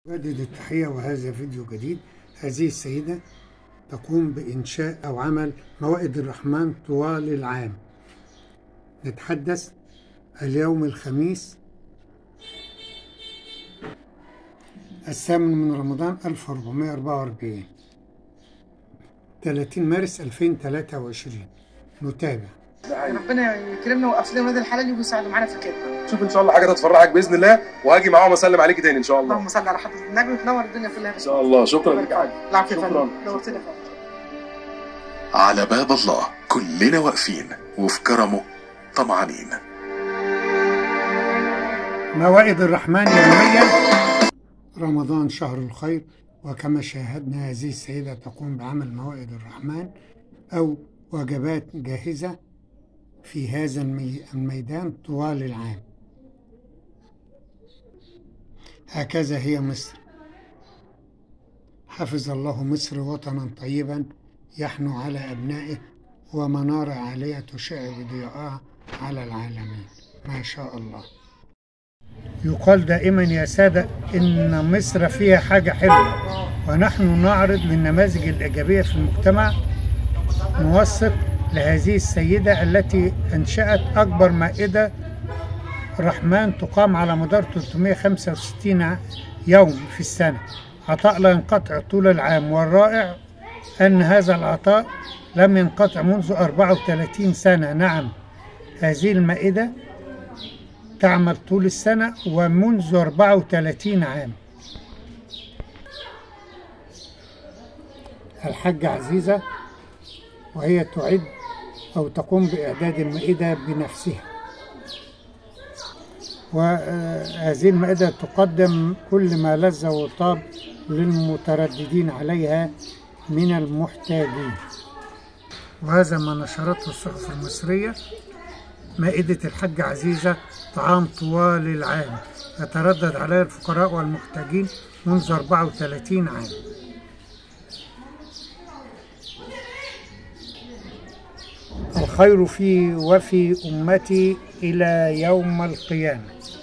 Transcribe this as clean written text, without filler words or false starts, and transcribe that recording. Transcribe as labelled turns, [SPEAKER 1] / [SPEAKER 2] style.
[SPEAKER 1] أجدد التحية وهذا فيديو جديد. هذه السيدة تقوم بإنشاء أو عمل موائد الرحمن طوال العام. نتحدث اليوم الخميس 8 رمضان 1444 30 مارس 2023. نتابع.
[SPEAKER 2] ربنا يكرمنا ويوقف لنا ولاد الحلال ويساعدوا معانا في كده.
[SPEAKER 3] شوف ان شاء الله حاجه تفرحك باذن الله، وهاجي معاهم اسلم عليكي تاني ان شاء الله.
[SPEAKER 2] اللهم صل على حضره النبي وتنور الدنيا كلها
[SPEAKER 3] ان شاء الله. شكرا لك.
[SPEAKER 2] العافيه يا فندم، نورتنا.
[SPEAKER 4] على باب الله كلنا واقفين وفي كرمه طمعانين.
[SPEAKER 1] موائد الرحمن يوميا. رمضان شهر الخير، وكما شاهدنا هذه السيدة تقوم بعمل موائد الرحمن أو وجبات جاهزة في هذا الميدان طوال العام. هكذا هي مصر. حفظ الله مصر وطنا طيبا يحنو على أبنائه، ومنارة عالية تشع بضياءها على العالمين. ما شاء الله. يقال دائما يا سادة إن مصر فيها حاجة حلوة، ونحن نعرض للنماذج الإيجابية في المجتمع. نوثق لهذه السيدة التي أنشأت أكبر مائدة رحمن تقام على مدار 365 يوم في السنة، عطاء لا ينقطع طول العام. والرائع أن هذا العطاء لم ينقطع منذ 34 سنة. نعم، هذه المائدة تعمل طول السنة ومنذ 34 عام. الحاجة عزيزة وهي تعد أو تقوم بإعداد المائدة بنفسها، وهذه المائدة تقدم كل ما لذ وطاب للمترددين عليها من المحتاجين. وهذا ما نشرته الصحف المصرية. مائدة الحاجة عزيزة طعام طوال العام يتردد عليها الفقراء والمحتاجين منذ 34 عام. الخير في وفي أمتي إلى يوم القيامة.